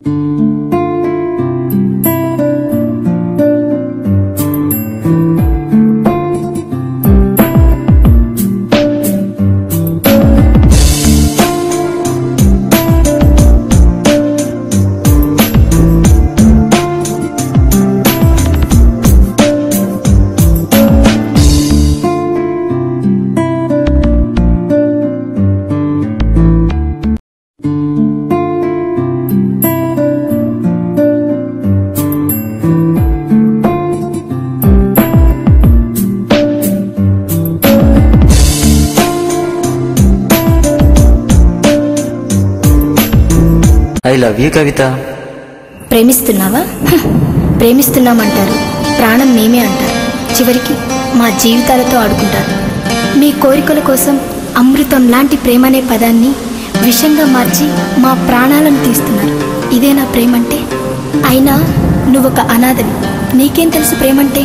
I love you కవిత. ప్రేమిస్తున్నావా? ప్రేమిస్తున్నామంటారు, ప్రాణం మేమే అంటారు, చివరికి మా జీవితాలతో ఆడుకుంటారు. మీ కోరికల కోసం అమృతం లాంటి ప్రేమ అనే పదాన్ని విషంగా మార్చి మా ప్రాణాలను తీస్తున్నారు. ఇదే నా ప్రేమంటే? అయినా నువ్వొక అనాథవి, నీకేం తెలుసు ప్రేమంటే?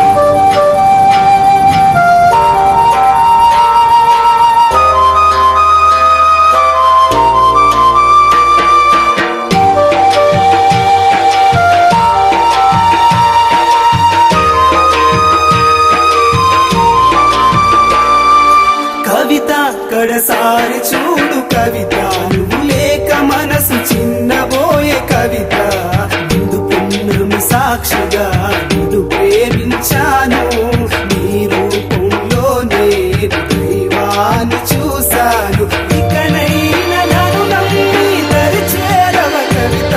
కడసారి చూడు కవిత, నువ్వు లేక మనసు చిన్నబోయే కవిత. ముందు పుణ్యమి సాక్షిగా నిన్ను ప్రేమించాను, నీ రూపంలోనే దైవాన్ని చూశాను. ఇకనైనా నన్ను నమ్మి దరి చేరవ కవిత,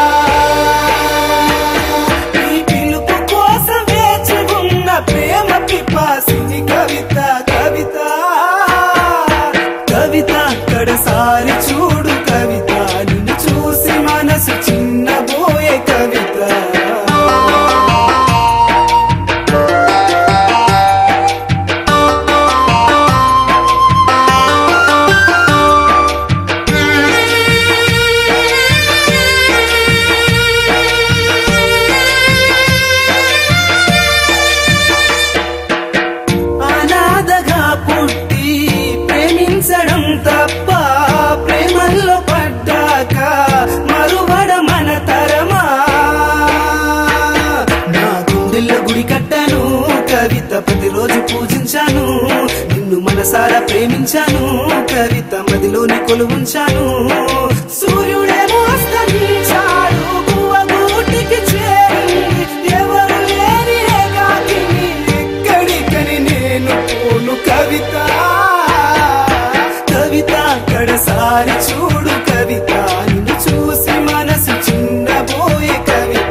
నీ పిలుపు కోసం వేచి ఉన్న ప్రేమ పిపాసిని కవిత. కవిత కవిత కడసారి చూడు కవిత, నిన్ను చూసి మనసు చిన్నబోయే కవిత. అనాథగా పుట్టి ప్రేమించడం తప్ప, ప్రేమల్లో పడ్డాక మరువడ మన తరమా. నా గుండెల్లో గుడి కట్టాను కవిత, ప్రతిరోజు పూజించాను, నిన్ను మనసారా ప్రేమించాను కవిత, మదిలోని కొలువుంచాను. సూర్యుడేమో అస్తమించాడు, గువ్వగూటికి చేరింది, ఎవరు లేని ఏకాకిని ఎక్కడికని నేను పోను కవిత. కవిత కడసారి చూడు కవిత, నిన్ను చూసి మనసు చిన్నబోయే కవిత.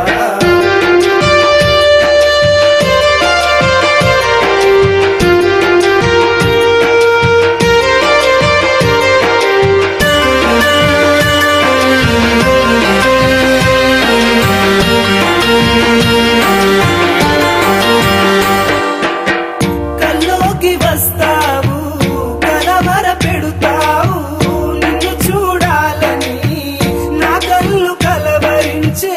కల్లోకి వస్తావు, కలవర పెడుతావు, నిన్ను చూడాలని నా కళ్ళు కలవరించే.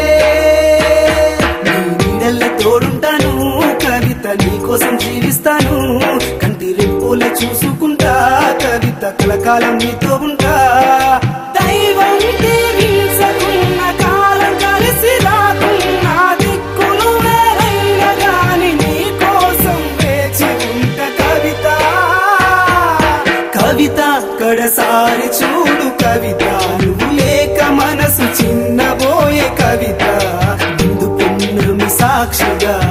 నీ నీడల్ల తోడుంటాను కవిత, నీకోసం జీవిస్తాను, కంటి రెప్పులే చూసుకుంటా కవిత, కలకాలం నీతో ఉంటా. దైవం దీవించకున్న కాలం కలిసి రాకున్న దిక్కులు వేరైన గాని నీ కోసం వేచి ఉంట కవిత. కవిత కడసారి చూడు కవిత, నువ్వు లేక మనసు చిన్నబోయే కవిత, ముందు పుణ్యమి సాక్షిగా